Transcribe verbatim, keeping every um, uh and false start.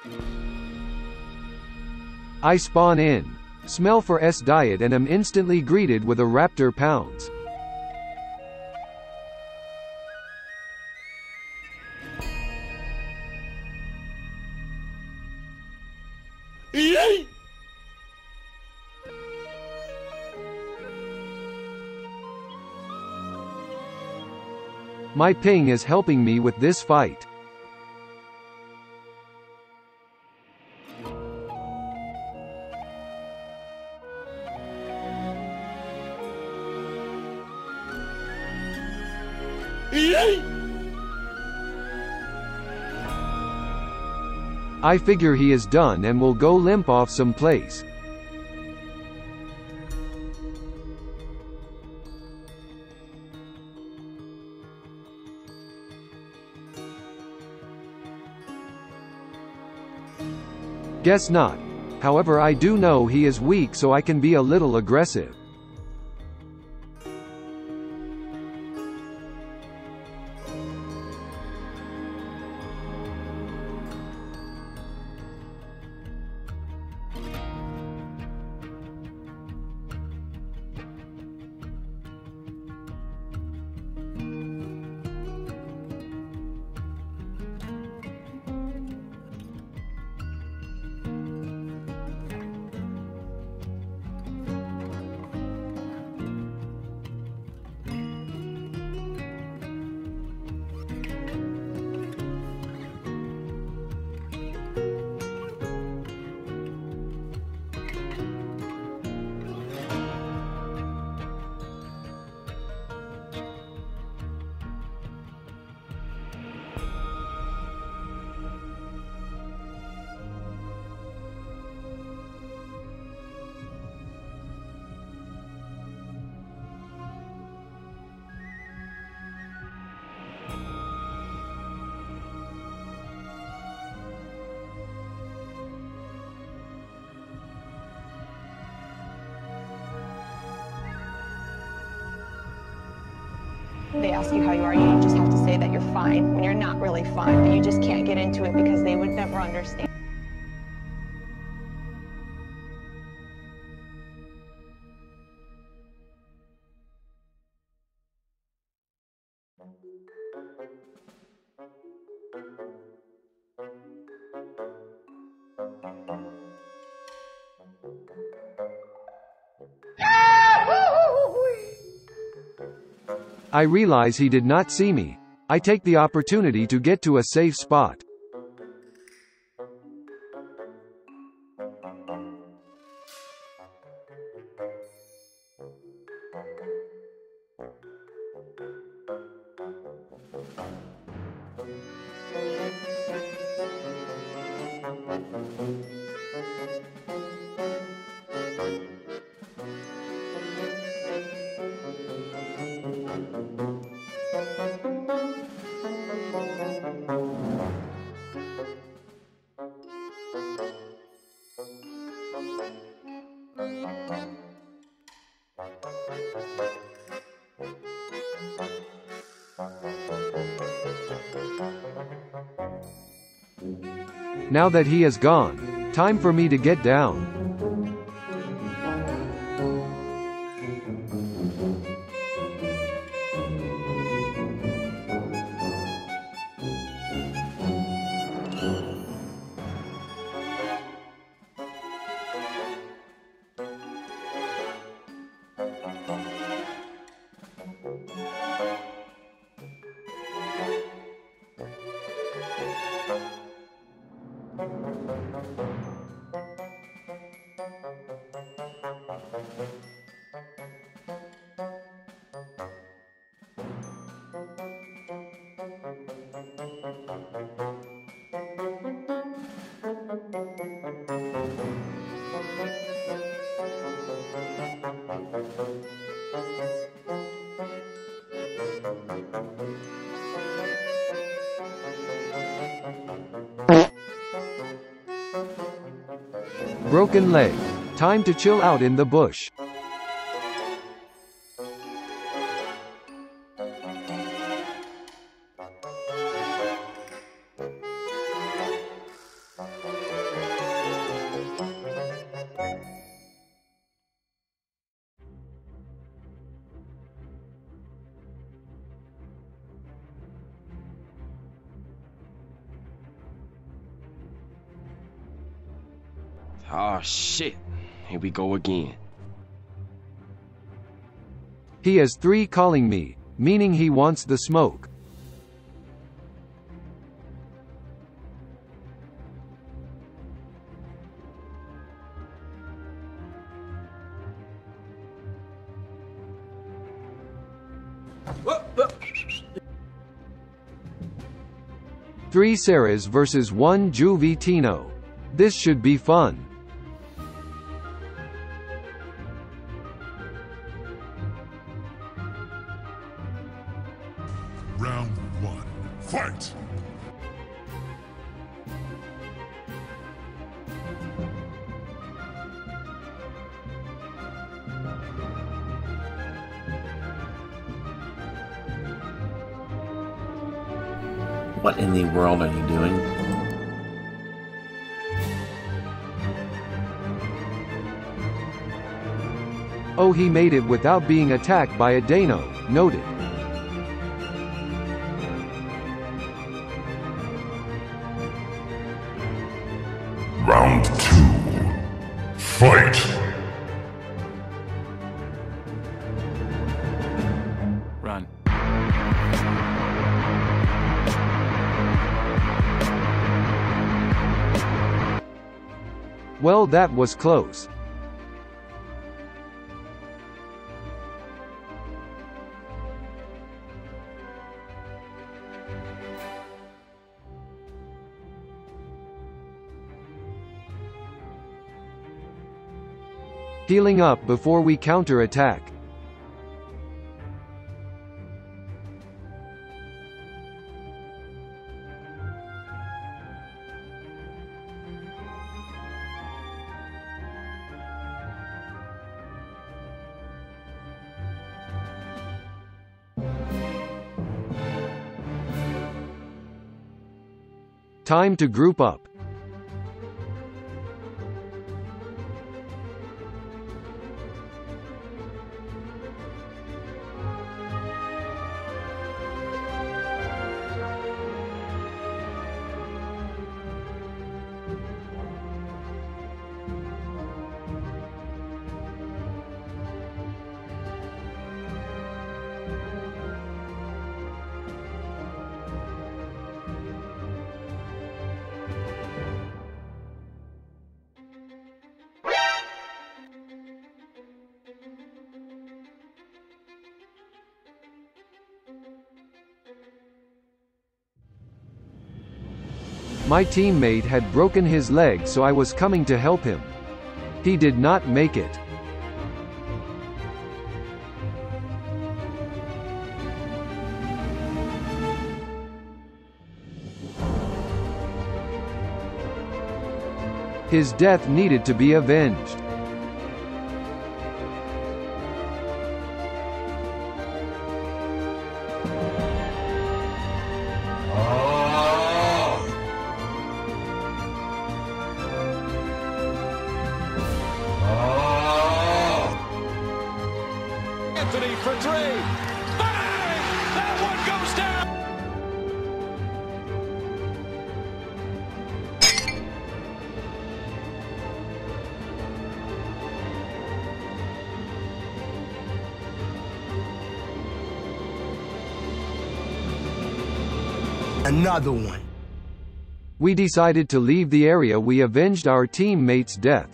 I spawn in, smell for S diet and am instantly greeted with a raptor pounce. My ping is helping me with this fight. I figure he is done and will go limp off someplace. Guess not. However, I do know he is weak, so I can be a little aggressive. They ask you how you are, you just have to say that you're fine when you're not really fine, but you just can't get into it because they would never understand. I realize he did not see me. I take the opportunity to get to a safe spot. Now that he is gone, time for me to get down. Broken leg. Time to chill out in the bush. Oh shit. Here we go again. He has three calling me, meaning he wants the smoke. Three Sarahs versus one Juvitino. This should be fun. Round one, fight! What in the world are you doing? Oh, he made it without being attacked by a Dano. Noted. Round two, fight! Run. Well, that was close. Healing up before we counter-attack. Time to group up. My teammate had broken his leg, so I was coming to help him. He did not make it. His death needed to be avenged. Anthony for three. Bang! That one goes down. Another one. We decided to leave the area. We avenged our teammate's death.